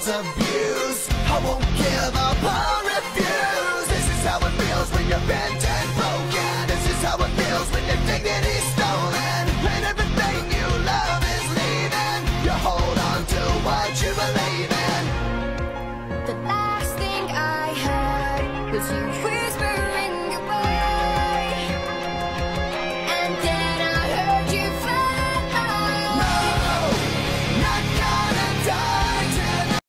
world's abuse. I won't give up or refuse. This is how it feels when you're bent and broken. This is how it feels when your dignity's stolen and everything you love is leaving. You hold on to what you believe in. The last thing I had was you.